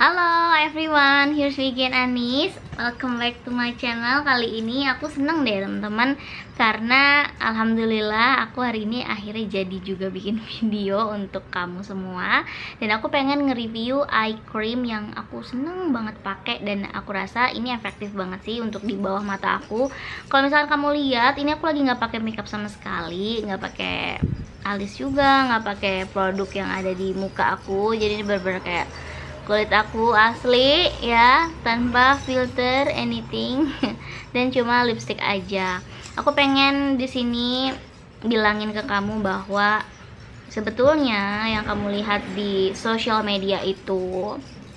Halo everyone, here's Vivian Anis. Welcome back to my channel. Kali ini aku seneng deh teman-teman, karena alhamdulillah aku hari ini akhirnya jadi juga bikin video untuk kamu semua. Dan aku pengen nge-review eye cream yang aku seneng banget pakai, dan aku rasa ini efektif banget sih untuk di bawah mata aku. Kalau misalkan kamu lihat, ini aku lagi nggak pakai makeup sama sekali, nggak pakai alis juga, nggak pakai produk yang ada di muka aku. Jadi ini bener-bener kayak kulit aku asli ya, tanpa filter anything dan cuma lipstick aja. Aku pengen di sini bilangin ke kamu bahwa sebetulnya yang kamu lihat di sosial media itu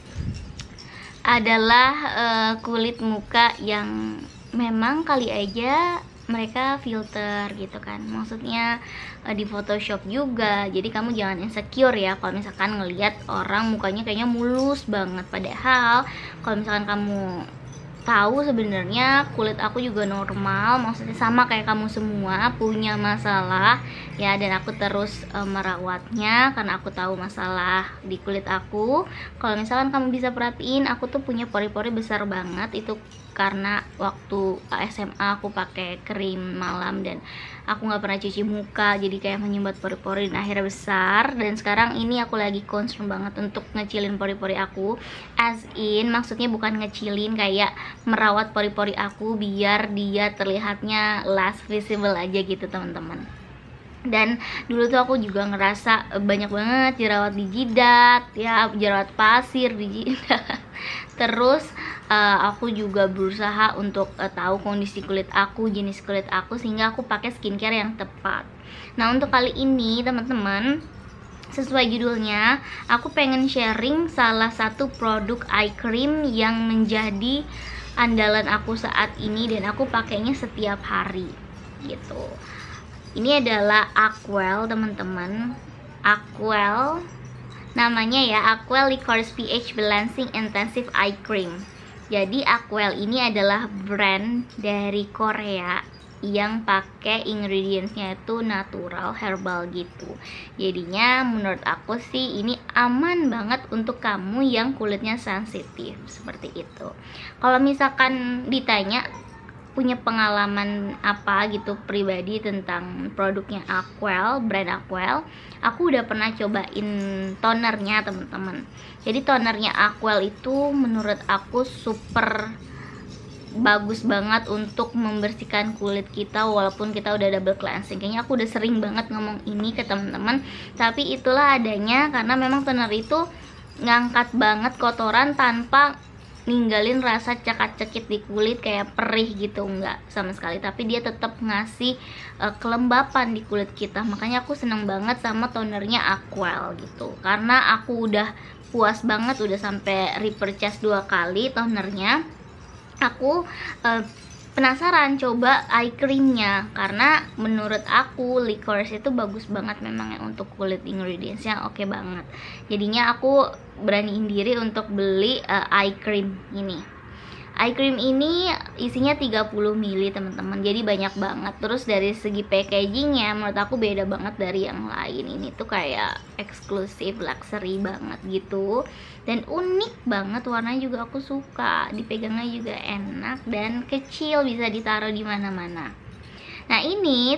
adalah kulit muka yang memang kali aja mereka filter gitu kan, maksudnya di Photoshop juga. Jadi kamu jangan insecure ya kalau misalkan ngelihat orang mukanya kayaknya mulus banget, padahal kalau misalkan kamu tahu sebenarnya kulit aku juga normal, maksudnya sama kayak kamu semua punya masalah ya, dan aku terus merawatnya karena aku tahu masalah di kulit aku. Kalau misalkan kamu bisa perhatiin, aku tuh punya pori-pori besar banget, itu karena waktu SMA aku pakai krim malam dan aku nggak pernah cuci muka, jadi kayak menyumbat pori-pori dan akhirnya besar. Dan sekarang ini aku lagi concern banget untuk ngecilin pori-pori aku, as in maksudnya bukan ngecilin kayak merawat pori-pori aku biar dia terlihatnya less visible aja gitu teman-teman. Dan dulu tuh aku juga ngerasa banyak banget jerawat di jidat ya, jerawat pasir di jidat. Terus aku juga berusaha untuk tahu kondisi kulit aku, jenis kulit aku, sehingga aku pakai skincare yang tepat. Nah, untuk kali ini teman-teman, sesuai judulnya, aku pengen sharing salah satu produk eye cream yang menjadi andalan aku saat ini dan aku pakainya setiap hari gitu. Ini adalah Aquel teman-teman. Aquel namanya ya, Aquel Licorice PH Balancing Intensive Eye Cream. Jadi Aquel ini adalah brand dari Korea yang pakai ingredientsnya itu natural herbal gitu. Jadinya menurut aku sih ini aman banget untuk kamu yang kulitnya sensitif seperti itu. Kalau misalkan ditanya punya pengalaman apa gitu pribadi tentang produknya Aquel, brand Aquel, aku udah pernah cobain tonernya teman-teman. Jadi tonernya Aquel itu menurut aku super bagus banget untuk membersihkan kulit kita walaupun kita udah double cleansing. Kayaknya aku udah sering banget ngomong ini ke teman-teman, tapi itulah adanya karena memang toner itu ngangkat banget kotoran tanpa ninggalin rasa cekak-cekit di kulit kayak perih gitu, enggak sama sekali, tapi dia tetap ngasih kelembapan di kulit kita. Makanya aku seneng banget sama tonernya Aquel gitu, karena aku udah puas banget, udah sampai repurchase 2 kali tonernya. Aku penasaran coba eye creamnya karena menurut aku licorice itu bagus banget memang ya untuk kulit, ingredientsnya oke banget. Jadinya aku beraniin diri untuk beli eye cream ini. Eye cream ini isinya 30 ml teman-teman, jadi banyak banget. Terus dari segi packagingnya menurut aku beda banget dari yang lain. Ini tuh kayak eksklusif, luxury banget gitu, dan unik banget. Warnanya juga aku suka, dipegangnya juga enak dan kecil, bisa ditaruh di mana-mana. Nah ini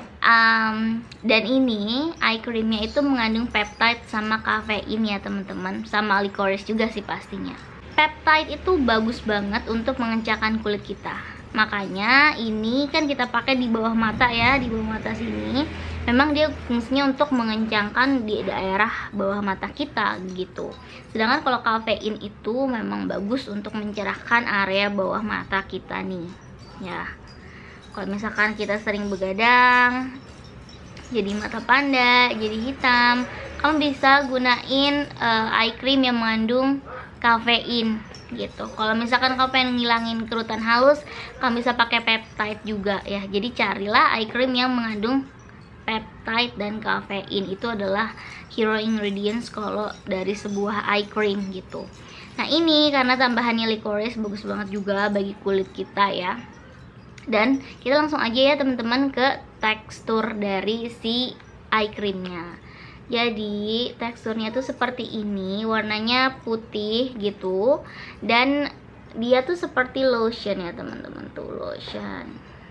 dan ini eye creamnya itu mengandung peptide sama kafein ya teman-teman, sama licorice juga sih pastinya. Peptide itu bagus banget untuk mengencangkan kulit kita. Makanya ini kan kita pakai di bawah mata ya, di bawah mata sini. Memang dia fungsinya untuk mengencangkan di daerah bawah mata kita gitu. Sedangkan kalau kafein itu memang bagus untuk mencerahkan area bawah mata kita nih. Ya. Kalau misalkan kita sering begadang, jadi mata panda, jadi hitam, kamu bisa gunain eye cream yang mengandung kafein gitu. Kalau misalkan kamu pengen ngilangin kerutan halus, kamu bisa pakai peptide juga ya. Jadi carilah eye cream yang mengandung peptide dan kafein, itu adalah hero ingredients kalau dari sebuah eye cream gitu. Nah ini karena tambahannya licorice bagus banget juga bagi kulit kita ya. Dan kita langsung aja ya teman-teman ke tekstur dari si eye creamnya. Jadi teksturnya tuh seperti ini, warnanya putih gitu, dan dia tuh seperti lotion ya teman-teman, tuh lotion.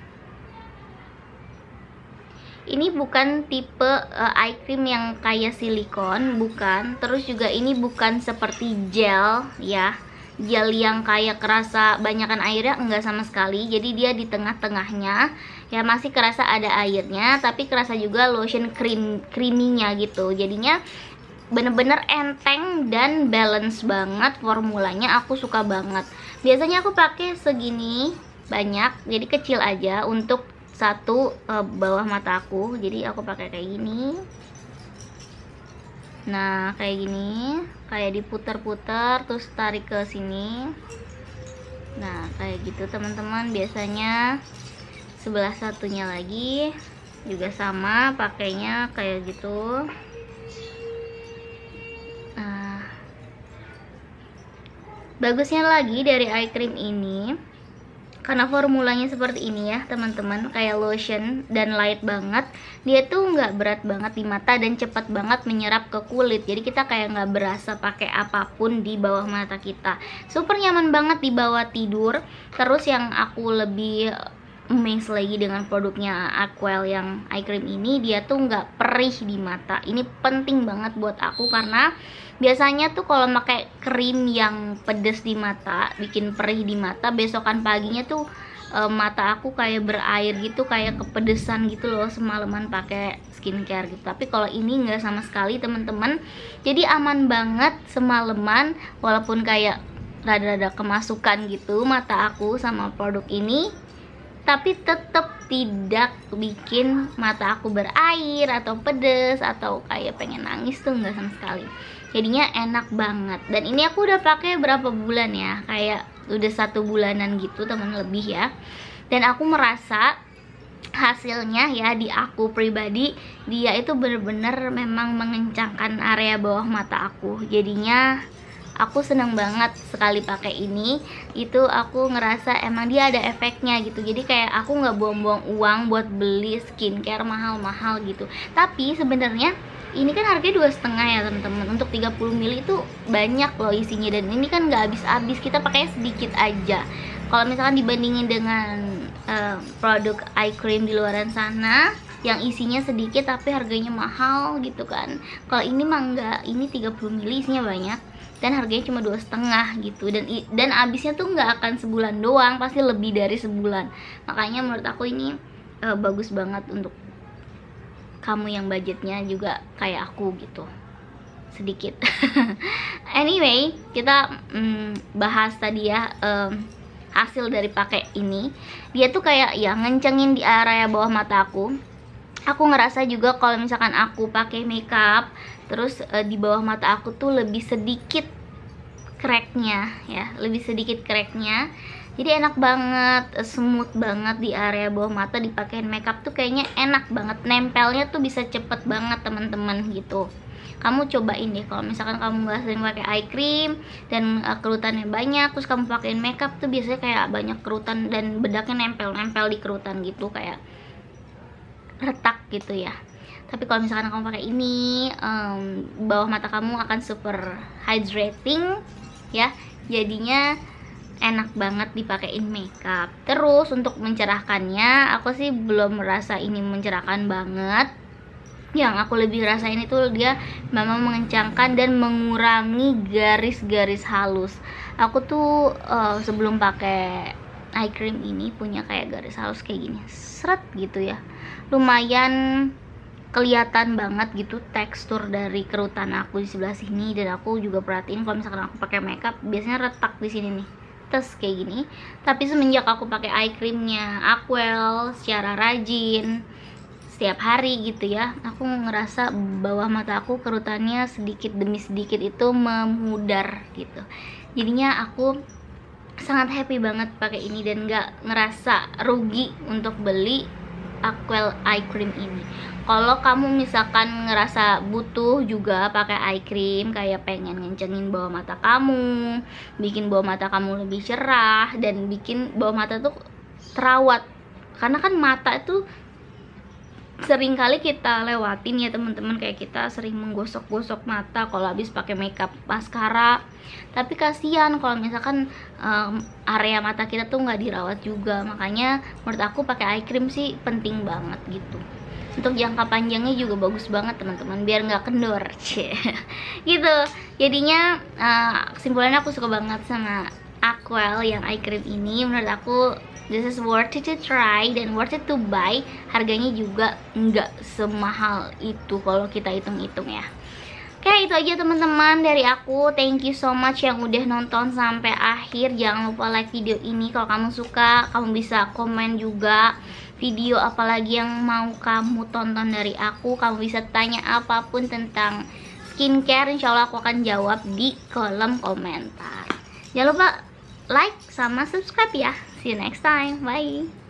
Ini bukan tipe eye cream yang kayak silikon, bukan. Terus juga ini bukan seperti gel ya, gel yang kayak kerasa banyakan airnya, enggak sama sekali. Jadi dia di tengah-tengahnya ya, masih kerasa ada airnya tapi kerasa juga lotion creaminya gitu. Jadinya bener-bener enteng dan balance banget formulanya. Aku suka banget. Biasanya aku pakai segini banyak, jadi kecil aja untuk satu bawah mata aku. Jadi aku pakai kayak gini. Nah, kayak gini, kayak diputar-putar terus tarik ke sini. Nah, kayak gitu teman-teman. Biasanya sebelah satunya lagi juga sama, pakainya kayak gitu. Nah, bagusnya lagi dari eye cream ini, karena formulanya seperti ini ya teman-teman, kayak lotion dan light banget. Dia tuh nggak berat banget di mata dan cepat banget menyerap ke kulit. Jadi kita kayak nggak berasa pakai apapun di bawah mata kita. Super nyaman banget dibawa tidur. Terus yang aku lebih amazed lagi dengan produknya Aquel yang eye cream ini, dia tuh nggak perih di mata. Ini penting banget buat aku, karena biasanya tuh kalau pakai krim yang pedes di mata, bikin perih di mata, besokan paginya tuh mata aku kayak berair gitu, kayak kepedesan gitu loh semalaman pakai skincare gitu. Tapi kalau ini nggak sama sekali teman-teman. Jadi aman banget semalaman, walaupun kayak rada-rada kemasukan gitu mata aku sama produk ini, tapi tetap tidak bikin mata aku berair atau pedes atau kayak pengen nangis tuh, nggak sama sekali. Jadinya enak banget. Dan ini aku udah pakai berapa bulan ya, kayak udah 1 bulanan gitu teman, lebih ya. Dan aku merasa hasilnya ya, di aku pribadi, dia itu bener-bener memang mengencangkan area bawah mata aku. Jadinya aku seneng banget sekali pakai ini. Itu aku ngerasa emang dia ada efeknya gitu. Jadi kayak aku nggak buang-buang uang buat beli skincare mahal-mahal gitu. Tapi sebenarnya ini kan harganya 2,5 ya teman-teman. Untuk 30 ml itu banyak loh isinya, dan ini kan nggak habis-habis. Kita pakai sedikit aja. Kalau misalkan dibandingin dengan produk eye cream di luaran sana yang isinya sedikit tapi harganya mahal gitu kan. Kalau ini mah enggak, ini 30 ml isinya banyak dan harganya cuma 2,5 gitu. Dan habisnya tuh nggak akan sebulan doang, pasti lebih dari sebulan. Makanya menurut aku ini bagus banget untuk kamu yang budgetnya juga kayak aku gitu, sedikit. Anyway, kita bahas tadi ya hasil dari pakai ini. Dia tuh kayak ya ngencengin di area bawah mata aku. Aku ngerasa juga kalau misalkan aku pakai makeup terus di bawah mata aku tuh lebih sedikit cracknya ya, lebih sedikit cracknya. Jadi enak banget, smooth banget di area bawah mata. Dipakein makeup tuh kayaknya enak banget, nempelnya tuh bisa cepet banget teman-teman gitu. Kamu cobain deh, kalau misalkan kamu nggak sering pakai eye cream dan kerutannya banyak, terus kamu pakein makeup tuh biasanya kayak banyak kerutan dan bedaknya nempel-nempel di kerutan gitu, kayak retak gitu ya. Tapi kalau misalkan kamu pakai ini, bawah mata kamu akan super hydrating ya, jadinya enak banget dipakein makeup. Terus untuk mencerahkannya, aku sih belum merasa ini mencerahkan banget. Yang aku lebih rasain itu dia memang mengencangkan dan mengurangi garis-garis halus. Aku tuh sebelum pakai eye cream ini punya kayak garis halus kayak gini, seret gitu ya, lumayan kelihatan banget gitu tekstur dari kerutan aku di sebelah sini. Dan aku juga perhatiin kalau misalkan aku pakai makeup biasanya retak di sini nih, tes kayak gini. Tapi semenjak aku pakai eye creamnya Aquel secara rajin setiap hari gitu ya, aku ngerasa bawah mata aku kerutannya sedikit demi sedikit itu memudar gitu. Jadinya aku sangat happy banget pakai ini dan gak ngerasa rugi untuk beli Aquel eye cream ini. Kalau kamu misalkan ngerasa butuh juga pakai eye cream, kayak pengen ngencengin bawah mata kamu, bikin bawah mata kamu lebih cerah dan bikin bawah mata tuh terawat, karena kan mata itu sering kali kita lewatin ya teman-teman, kayak kita sering menggosok-gosok mata kalau habis pakai makeup maskara. Tapi kasihan kalau misalkan area mata kita tuh nggak dirawat juga. Makanya menurut aku pakai eye cream sih penting banget gitu. Untuk jangka panjangnya juga bagus banget teman-teman, biar nggak kendor. Gitu. Jadinya kesimpulannya aku suka banget sama Aquel yang eye cream ini. Menurut aku this is worth it to try dan worth it to buy. Harganya juga nggak semahal itu kalau kita hitung-hitung ya. Oke, itu aja teman-teman dari aku. Thank you so much yang udah nonton sampai akhir. Jangan lupa like video ini kalau kamu suka. Kamu bisa komen juga video apalagi yang mau kamu tonton dari aku. Kamu bisa tanya apapun tentang skincare, insya Allah aku akan jawab di kolom komentar. Jangan lupa like sama subscribe ya. See you next time. Bye.